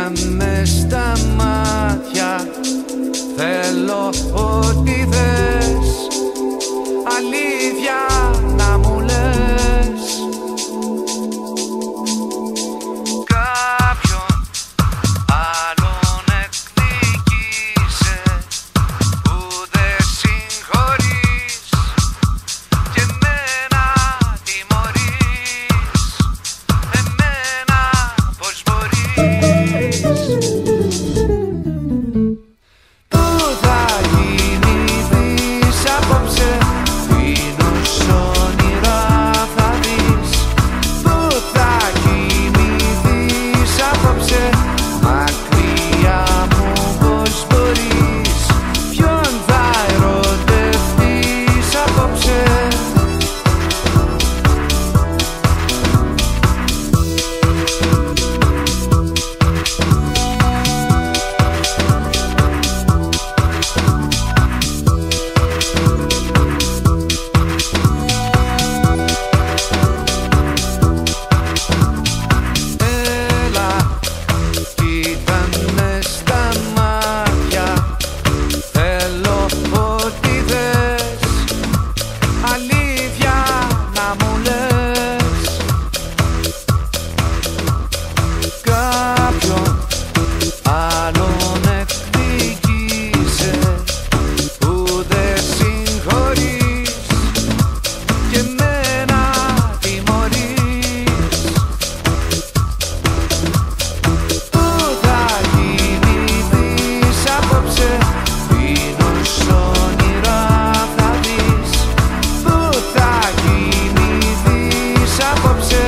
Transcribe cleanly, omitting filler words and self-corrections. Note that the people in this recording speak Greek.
Κοίτα με στα μάτια, θέλω ό,τι θες, αλήθεια να μου λες. Κάποιον άλλον εκδικήσε που δεν συγχωρείς και εμένα τιμωρείς, εμένα πως μπορείς. Πού θα γεννηθείς απόψε, πίνος όνειρα θα δεις. Πού θα γεννηθείς απόψε, μακριά μου πως μπορείς. Ποιον θα ερωτευτείς απόψε. Κοίτα με στα μάτια, θέλω ό,τι θες, αλήθεια να μου λες. Κάποιον άλλον εκδικήσε που δεν συγχωρείς και εμένα τιμωρείς. Πού θα γεννηθείς απόψε, πίνος όνειρα θα δεις. Πού θα γεννηθείς απόψε,